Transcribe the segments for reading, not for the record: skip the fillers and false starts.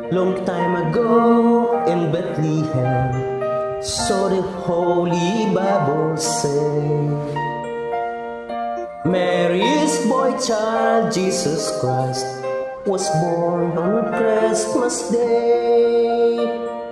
Long time ago in Bethlehem, so the Holy Bible say, Mary's boy child, Jesus Christ, was born on Christmas Day.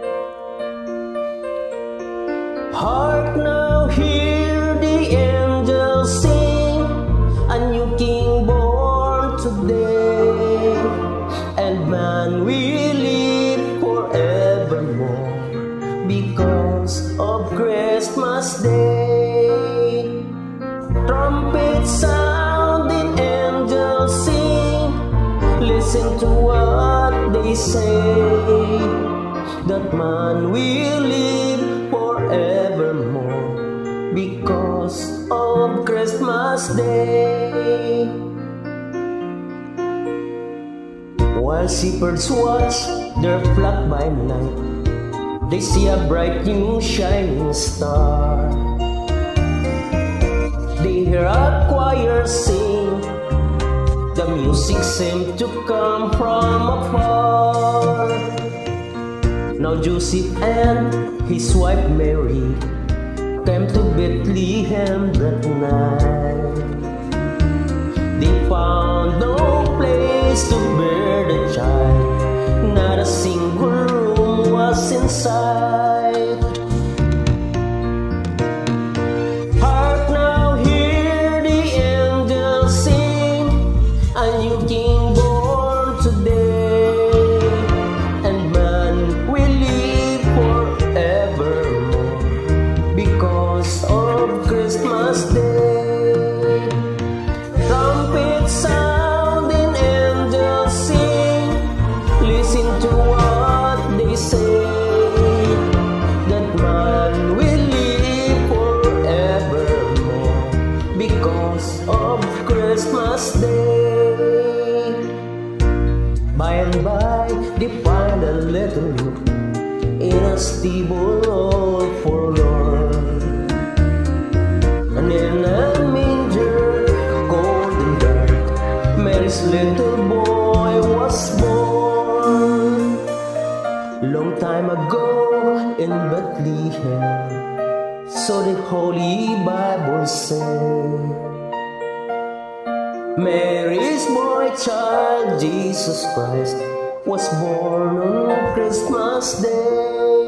Hark now, hear the angels sing, a new King born today, and man will live forevermore because of Christmas Day. Trumpets sounding, angels sing, listen to what they say, that man will live forevermore because of Christmas Day. While shepherds watch their flock by night, they see a bright new shining star. They hear a choir sing, the music seemed to come from afar. Now Joseph and his wife Mary came to Bethlehem that night. They found no place to bear the child, not a single room was in sight. Hark now, hear the angels sing, a new King born today, and man will live forevermore because of Christmas Day. Trumpets sounding, angels sing, listen to what they say, that man will live forevermore because of Christmas Day. By and by they find a little nook in a stable all forlorn, and in a manger cold and dark, Mary's little boy was born. Long time ago in Bethlehem, so the Holy Bible say, Mary's boy child, Jesus Christ, was born on Christmas Day.